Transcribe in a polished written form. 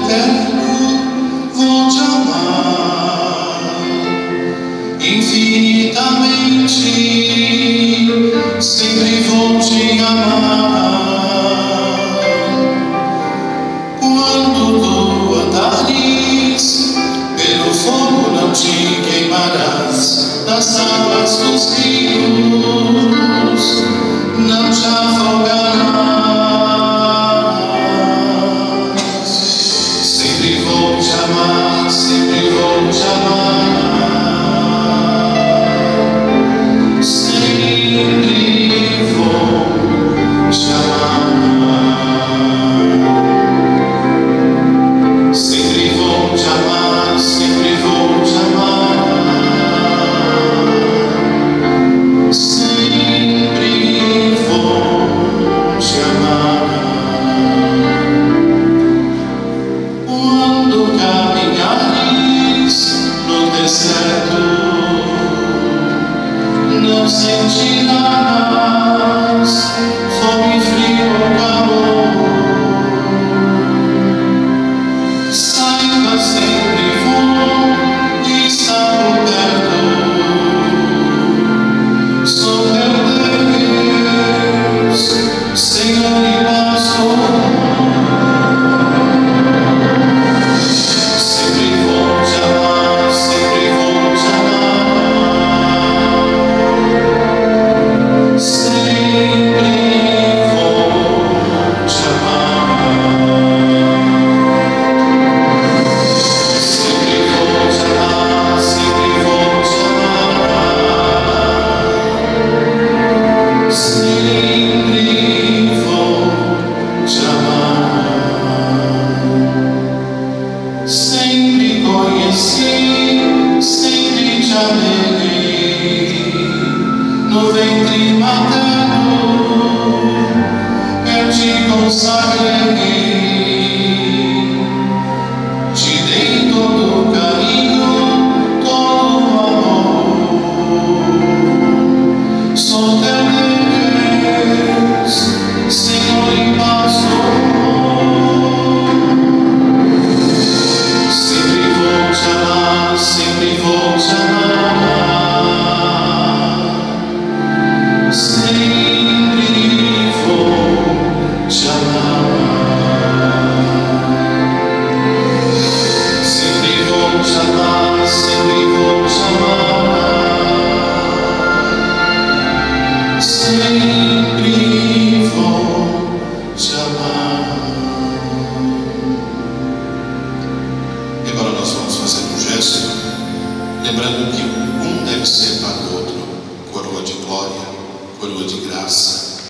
perto, vou te amar infinitamente, sempre vou te amar. Quando tu andares pelo fogo, não te queimarás, das águas dos rios não te afogarás. Sempre vou te amar, sempre vou te amar, sempre vou te amar, sempre vou te amar, sempre vou te amar, sempre vou te amar. Quando caminhares no deserto, não sentirás fome, frio ou calor. Saiba, sempre vou estar por perto. Sou teu Deus, Senhor e Pastor. Sempre vou te amar, sempre vou te amar, sempre vou te amar, sempre vou te amar, sempre vou te amar, sempre vou te amar. Sempre conheci, sempre te amei, no ventre materno eu te consagrei, te dei todo o carinho, todo o amor. Sou teu Deus, Senhor e Pastor. Sempre vou te amar, sempre vou te amar, sempre vou te amar, sempre vou te amar, sempre vou te amar, sempre vou te amar. E agora nós vamos fazer um gesto, lembrando que um deve ser para o outro coroa de glória, coroa de graça,